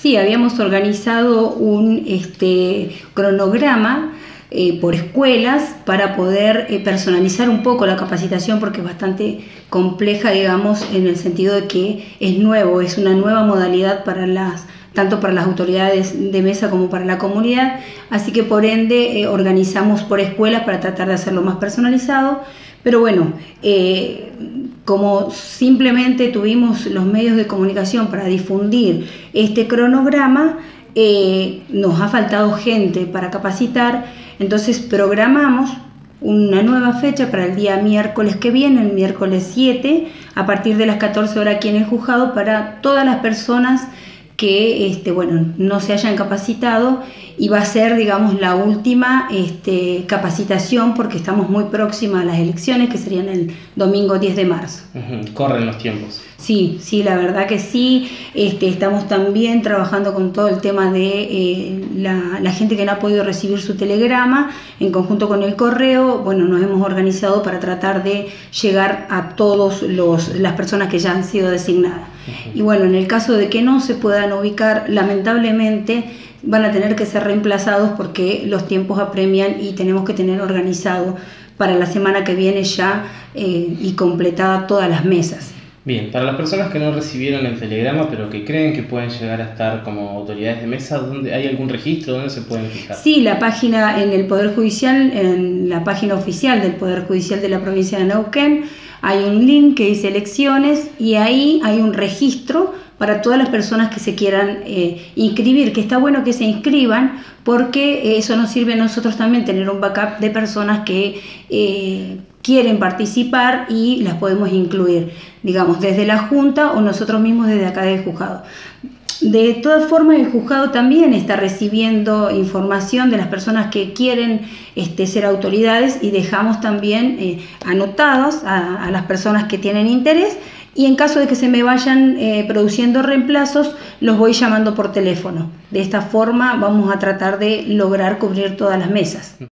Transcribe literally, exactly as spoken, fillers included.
Sí, habíamos organizado un este, cronograma eh, por escuelas para poder eh, personalizar un poco la capacitación, porque es bastante compleja, digamos, en el sentido de que es nuevo, es una nueva modalidad para las tanto para las autoridades de mesa como para la comunidad, así que por ende eh, organizamos por escuelas para tratar de hacerlo más personalizado, pero bueno, eh, como simplemente tuvimos los medios de comunicación para difundir este cronograma, eh, nos ha faltado gente para capacitar, entonces programamos una nueva fecha para el día miércoles que viene, el miércoles siete, a partir de las catorce horas aquí en el juzgado, para todas las personas que este, bueno, no se hayan capacitado, y va a ser, digamos, la última este, capacitación, porque estamos muy próximas a las elecciones, que serían el domingo diez de marzo. Uh-huh. Corren los tiempos. Sí, sí, la verdad que sí. Este, estamos también trabajando con todo el tema de eh, la, la gente que no ha podido recibir su telegrama, en conjunto con el correo. Bueno, nos hemos organizado para tratar de llegar a todas las personas que ya han sido designadas. Uh-huh. Y bueno, en el caso de que no se puedan ubicar, lamentablemente van a tener que ser reemplazados, porque los tiempos apremian y tenemos que tener organizado para la semana que viene ya eh, y completada todas las mesas. Bien, para las personas que no recibieron el telegrama pero que creen que pueden llegar a estar como autoridades de mesa, ¿dónde hay algún registro? ¿Dónde se pueden fijar? Sí, la página en el Poder Judicial, en la página oficial del Poder Judicial de la provincia de Neuquén, hay un link que dice elecciones, y ahí hay un registro para todas las personas que se quieran eh, inscribir, que está bueno que se inscriban, porque eso nos sirve a nosotros también tener un backup de personas que eh, quieren participar, y las podemos incluir, digamos, desde la Junta o nosotros mismos desde acá del juzgado. De todas formas, el juzgado también está recibiendo información de las personas que quieren este, ser autoridades, y dejamos también eh, anotados a, a las personas que tienen interés, y en caso de que se me vayan eh, produciendo reemplazos, los voy llamando por teléfono. De esta forma vamos a tratar de lograr cubrir todas las mesas.